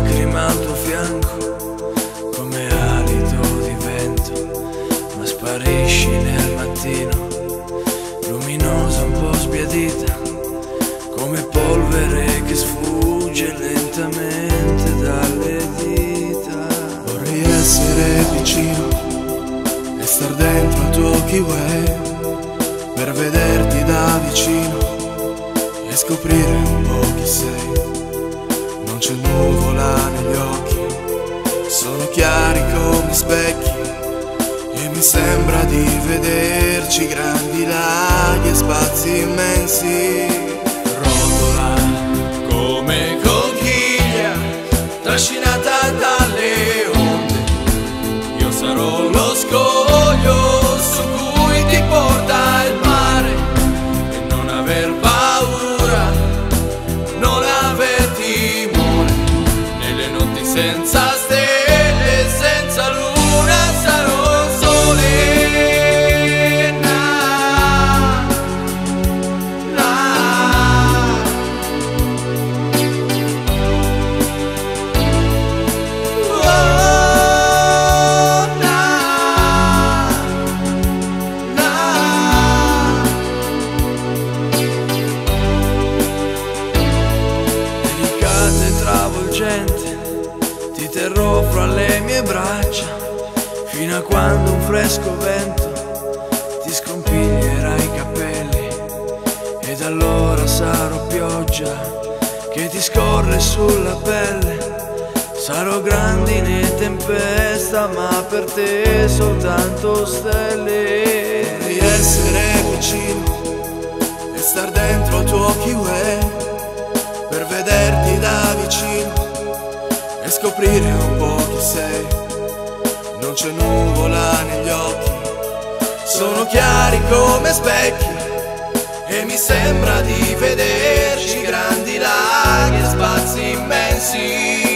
lacrima al tuo fianco come alito di vento, ma sparisci nel mattino, luminosa un po' sbiadita, come polvere che sfugge lentamente dalle dita. Vorrei essere vicino e star dentro al tuo keyway, per vederti da vicino e scoprire un po' chi sei. Non c'è nuvola negli occhi, sono chiari come specchi, e mi sembra di vederci grandi laghi e spazi immensi. Rotola come conchiglia trascinata dalle onde, io sarò lo scoglio su cui ti porta il mare. E non aver paura, non aver timore, nelle notti senza stelle, senza luna sarò sole. Ti terrò fra le mie braccia fino a quando un fresco vento ti scompiglierà i capelli, ed allora sarò pioggia che ti scorre sulla pelle. Sarò grandine e tempesta, ma per te soltanto stelle. Vorrei essere vicino e star dentro al tuo keyway, per vederti da vicino e scoprire un po' chi sei. Non c'è nuvola negli occhi, sono chiari come specchi, e mi sembra di vederci grandi laghi e spazi immensi.